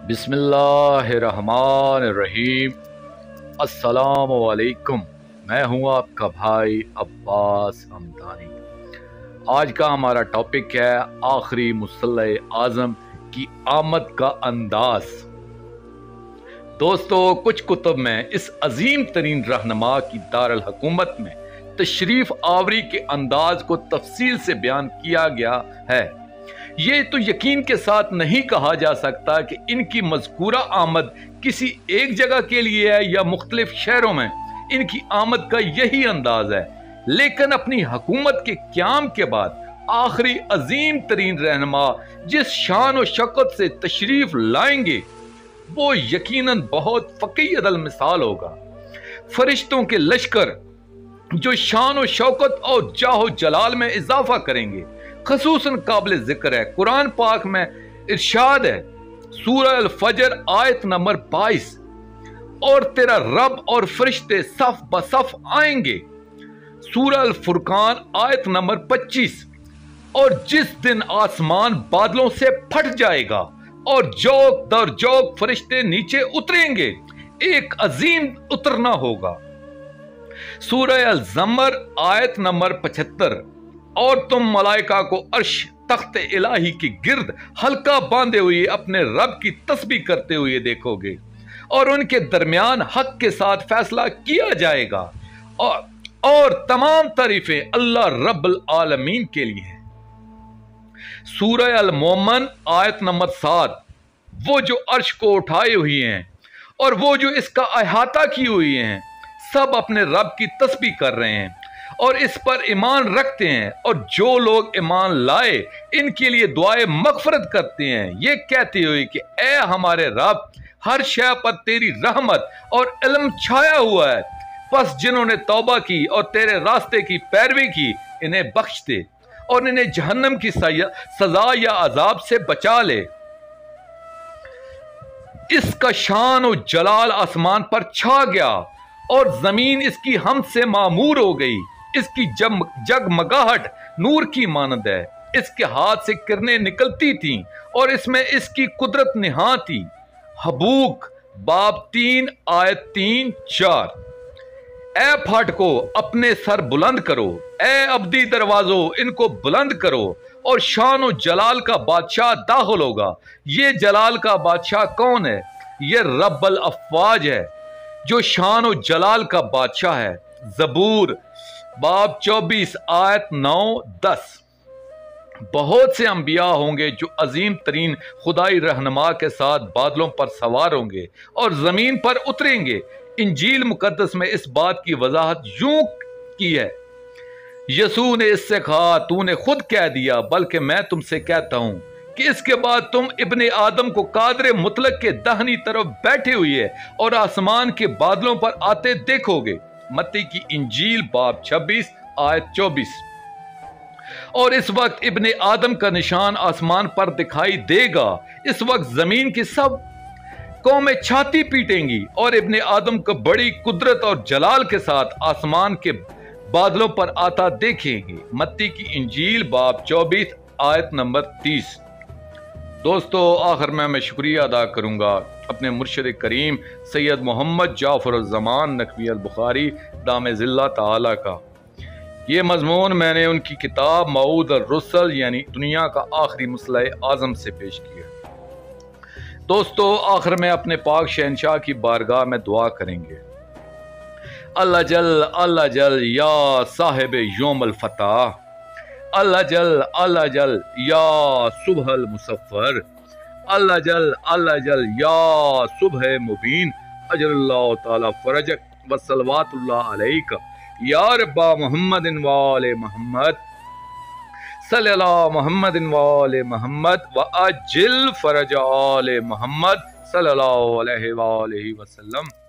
बिस्मिल्लाहिर्रहमानिर्रहीम। अस्सलामु अलैकुम। मैं हूँ आपका भाई अब्बास हमदानी। आज का हमारा टॉपिक है आखिरी मुसल्लह आज़म की आमद का अंदाज। दोस्तों, कुछ कुतुब में इस अजीम तरीन रहनुमा की दारुल हुकूमत में तशरीफ आवरी के अंदाज को तफसील से बयान किया गया है। ये तो यकीन के साथ नहीं कहा जा सकता कि इनकी मज़कूरा आमद किसी एक जगह के लिए है या मुख्तलिफ शहरों में इनकी आमद का यही अंदाज है, लेकिन अपनी हुकूमत के क़याम के बाद आखिरी अजीम तरीन रहनुमा जिस शान और शौकत से तशरीफ लाएंगे वो यकीनन बहुत फ़क़ीह मिसाल होगा। फरिश्तों के लश्कर जो शान और शौकत और जाहो जलाल में इजाफा करेंगे, खसूसन काबिल जिक्र है। कुरान पाक में इरशाद है, सूरह अल फजर आयत नंबर 22, और तेरा रब और फरिश्ते सफ बसफ आएंगे। सूरह अल फुरकान आयत नंबर 25, और जिस दिन आसमान बादलों से फट जाएगा और जोक दर जोक फरिश्ते नीचे उतरेंगे, एक अजीम उतरना होगा। सूरह अल ज़मर आयत नंबर 75, और तुम मलाइका को अर्श तख्त इलाही के गिर्द हल्का बांधे हुए अपने रब की तस्बीह करते हुए देखोगे, और उनके दरमियान हक के साथ फैसला किया जाएगा। और तमाम तारीफें अल्लाह रब्बुल आलमीन के लिए हैं। सूरह अल मोमन आयत नंबर 7, वो जो अर्श को उठाए हुए हैं और वो जो इसका अहाता किए हुए हैं, सब अपने रब की तस्बीह कर रहे हैं और इस पर ईमान रखते हैं, और जो लोग ईमान लाए इनके लिए दुआए मगफरत करते हैं, ये कहते हुए कि ए हमारे रब, हर शय पर तेरी रहमत और इल्म छाया हुआ है। बस जिन्होंने तौबा की और तेरे रास्ते की पैरवी की, इन्हें बख्श दे और इन्हें जहन्नम की सजा या अजाब से बचा ले। इसका शान और जलाल आसमान पर छा गया और जमीन इसकी हमद से मामूर हो गई। इसकी जगमगाहट नूर की मानद है। इसके हाथ से किरणें निकलती थीं और इसमें इसकी कुदरत निहा थी। हबूक बाब 3 आयत 3-4। ए फाटको अपने सर बुलंद करो, ए अब्दी दरवाजो इनको बुलंद करो, और शान और जलाल का बादशाह दाखिल होगा। ये जलाल का बादशाह कौन है? ये रब्बुल अफ़वाज है जो शान और जलाल का बादशाह है। ज़बूर बाब 24 आयत 9-10। बहुत से अंबिया होंगे जो अजीम तरीन खुदाई रहनुमा के साथ बादलों पर सवार होंगे और जमीन पर उतरेंगे। इंजील मुकद्दस में इस बात की वजाहत यूं की है, यसू ने इससे कहा, तूने खुद कह दिया, बल्कि मैं तुमसे कहता हूं कि इसके बाद तुम इब्ने आदम को कादरे मुतलक के दाहिनी तरफ बैठे हुए और आसमान के बादलों पर आते देखोगे। मत्ती की इंजील बाब 26 आयत 24। और इस वक्त इब्ने आदम का निशान आसमान पर दिखाई देगा। इस वक्त जमीन की सब कौमें छाती पीटेंगी और इब्ने आदम को बड़ी कुदरत और जलाल के साथ आसमान के बादलों पर आता देखेंगे। मत्ती की इंजील बाब 24 आयत नंबर 30। दोस्तों, आखिर में मैं शुक्रिया अदा करूंगा अपने मुर्शिद करीम सैयद मोहम्मद जाफर ज़मान नकवी अल बुखारी दाम ज़िल्ला ताला का। ये मज़मून मैंने उनकी किताब मऊद अल रुसल यानी दुनिया का आखिरी मुसल्लह आज़म से पेश किया। दोस्तों, आखिर में अपने पाक शहनशाह की बारगाह में दुआ करेंगे। अल्लाह जल या साहिब यौमल फतह, अल्लाह जल या सुबहल मुसफ़र, अल्लाह जल या सुबह मुबीन, अजरल्लाहु ताला फरजक व सलवातुल्लाह अलैका या रब्बा मुहम्मदिन व आले मुहम्मद सल्लल्लाहु मुहम्मदिन व आले मुहम्मद व अजिल फरज आले मुहम्मद सल्लल्लाहु अलैहि व आलिहि वसल्लम।